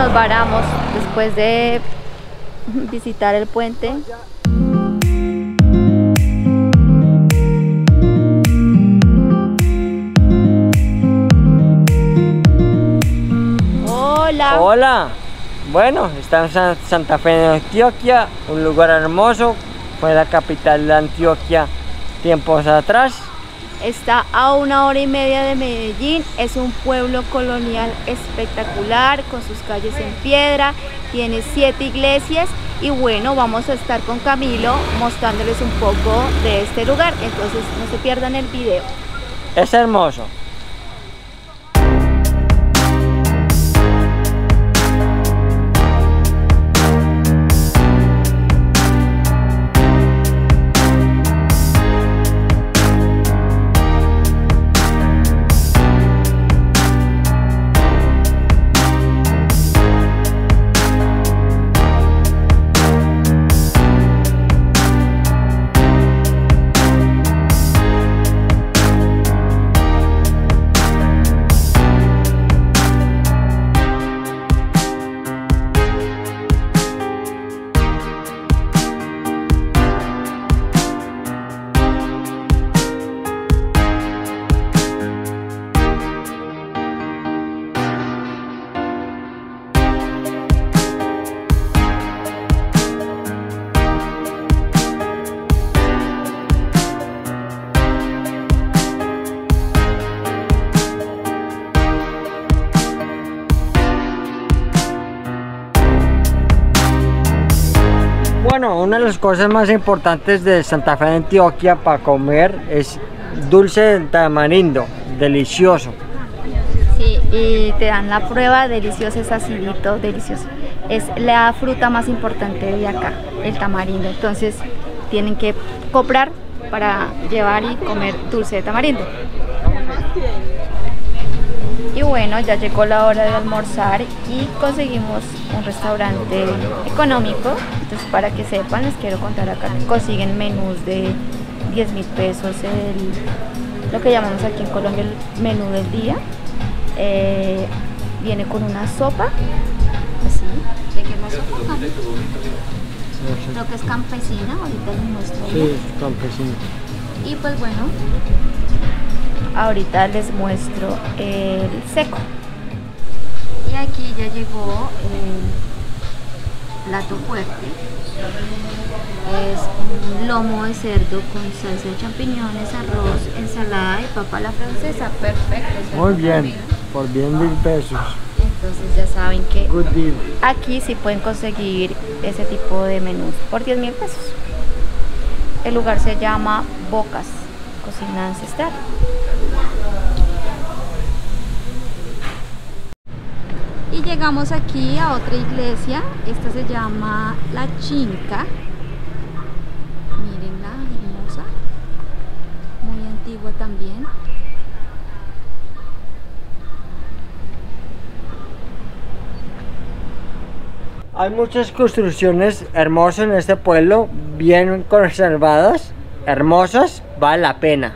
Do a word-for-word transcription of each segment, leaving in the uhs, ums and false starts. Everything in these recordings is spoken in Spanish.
nos varamos después de visitar el puente. Hola. Hola. Bueno, estamos en Santa Fe de Antioquia, un lugar hermoso. Fue la capital de Antioquia tiempos atrás. Está a una hora y media de Medellín. Es un pueblo colonial espectacular con sus calles en piedra. Tiene siete iglesias y bueno, vamos a estar con Camilo mostrándoles un poco de este lugar. Entonces no se pierdan el video. Es hermoso. Bueno, una de las cosas más importantes de Santa Fe de Antioquia para comer es dulce de tamarindo, delicioso. Sí, y te dan la prueba, delicioso, es acidito, delicioso. Es la fruta más importante de acá, el tamarindo. Entonces tienen que comprar para llevar y comer dulce de tamarindo. Y bueno, ya llegó la hora de almorzar y conseguimos un restaurante económico. Entonces, para que sepan, les quiero contar acá que consiguen menús de diez mil pesos, el, lo que llamamos aquí en Colombia el menú del día. Eh, viene con una sopa, así. ¿De qué es la sopa? Creo que es campesina, ahorita les muestro. Sí, campesina. Y pues bueno, ahorita les muestro el seco. Y aquí ya llegó el plato fuerte. Es un lomo de cerdo con salsa de champiñones, arroz, ensalada y papa a la francesa. Perfecto. Muy bien, por diez mil pesos. Entonces ya saben que Good deal. aquí sí pueden conseguir ese tipo de menús por diez mil pesos. El lugar se llama Bocas, Cocina Ancestral. Y llegamos aquí a otra iglesia. Esta se llama La Chinca. Mírenla, hermosa. Muy antigua también. Hay muchas construcciones hermosas en este pueblo, bien conservadas, hermosas, vale la pena.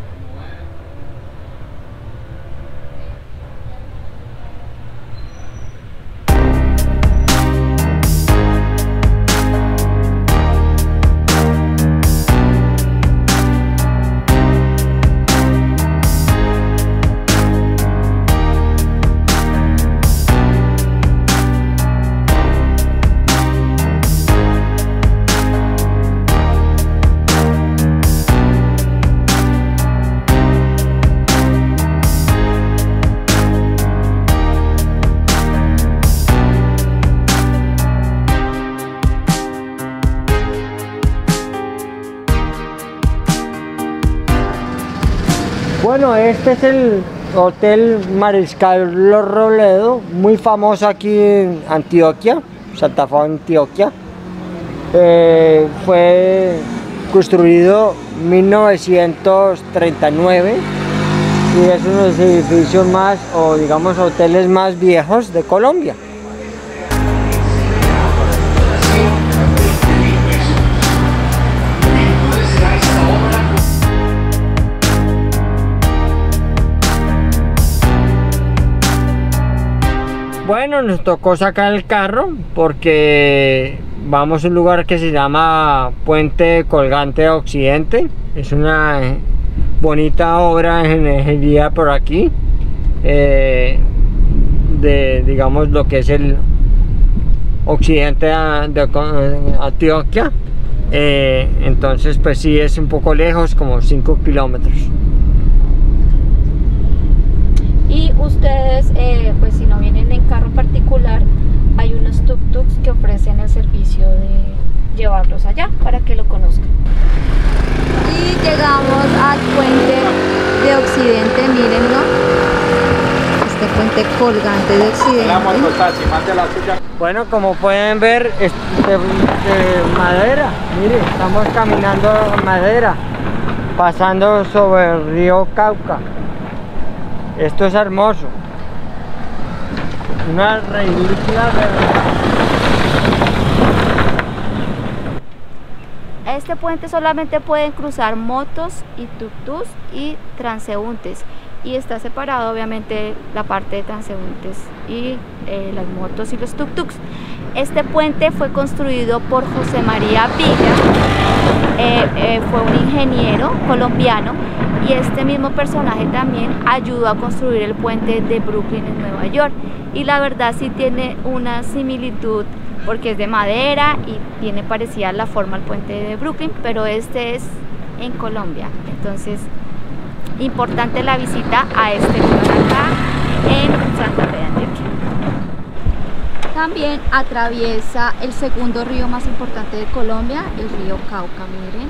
Bueno, este es el Hotel Mariscal Los Robledo, muy famoso aquí en Antioquia, Santa Fe, Antioquia. Eh, fue construido en mil novecientos treinta y nueve y es uno de los edificios más, o digamos, hoteles más viejos de Colombia. Bueno, nos tocó sacar el carro porque vamos a un lugar que se llama Puente Colgante de Occidente. Es una bonita obra de ingeniería por aquí, eh, de, digamos, lo que es el occidente de, de Antioquia. Eh, entonces, pues sí, es un poco lejos, como cinco kilómetros. Y ustedes, eh, pues si no vienen en carro particular, hay unos tuk-tuks que ofrecen el servicio de llevarlos allá para que lo conozcan. Y llegamos al puente de Occidente, mírenlo. Este puente colgante de Occidente. Bueno, como pueden ver, es de, de madera. Miren, estamos caminando en madera, pasando sobre el río Cauca. Esto es hermoso. Una reliquia de... Este puente solamente pueden cruzar motos y tuk-tuks y transeúntes, y está separado obviamente la parte de transeúntes y eh, las motos y los tuk-tuks. Este puente fue construido por José María Villa, eh, eh, fue un ingeniero colombiano, y este mismo personaje también ayudó a construir el puente de Brooklyn en Nueva York, y la verdad sí tiene una similitud porque es de madera y tiene parecida la forma al puente de Brooklyn, pero este es en Colombia. Entonces, importante la visita a este lugar acá en Santa Fe de Antioquia. También atraviesa el segundo río más importante de Colombia, el río Cauca, miren.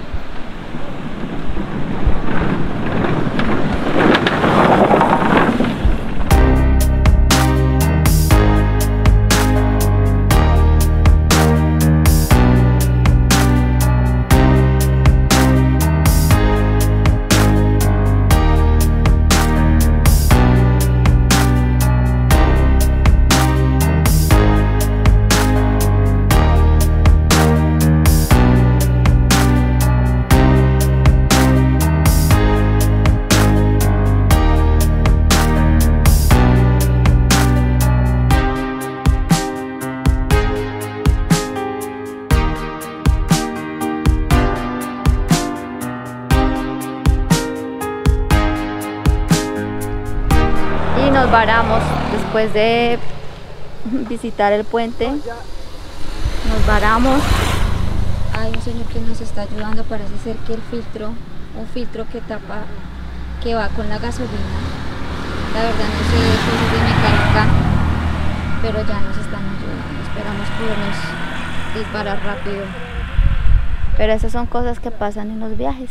Nos varamos después de visitar el puente, nos varamos. Hay un señor que nos está ayudando, parece ser que el filtro, un filtro que tapa, que va con la gasolina. La verdad no sé cosas de mecánica, pero ya nos están ayudando. Esperamos podernos disparar rápido. Pero esas son cosas que pasan en los viajes.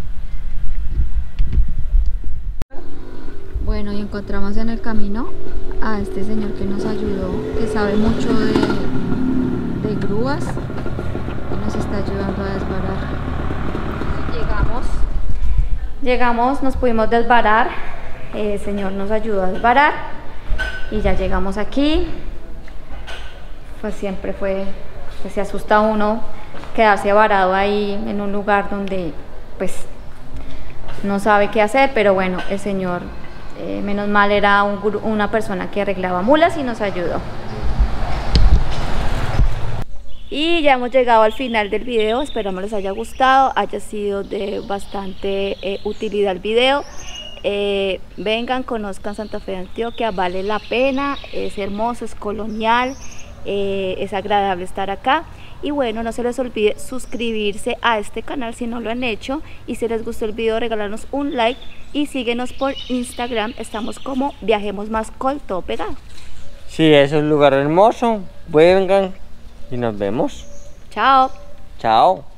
Bueno, y encontramos en el camino a este señor que nos ayudó, que sabe mucho de, de grúas, y nos está ayudando a desbarar. Llegamos, llegamos, nos pudimos desbarar, el señor nos ayudó a desbarar y ya llegamos aquí. Pues siempre fue, pues se asusta uno quedarse varado ahí en un lugar donde pues no sabe qué hacer, pero bueno, el señor... Eh, menos mal era un, una persona que arreglaba mulas y nos ayudó. Y ya hemos llegado al final del video, esperamos les haya gustado, haya sido de bastante eh, utilidad el video. Eh, vengan, conozcan Santa Fe de Antioquia, vale la pena, es hermoso, es colonial, eh, es agradable estar acá. Y bueno, no se les olvide suscribirse a este canal si no lo han hecho, y si les gustó el video regalarnos un like y síguenos por Instagram, estamos como Viajemos Mascol, todo pegado. Sí, es un lugar hermoso, vengan y nos vemos. Chao. Chao.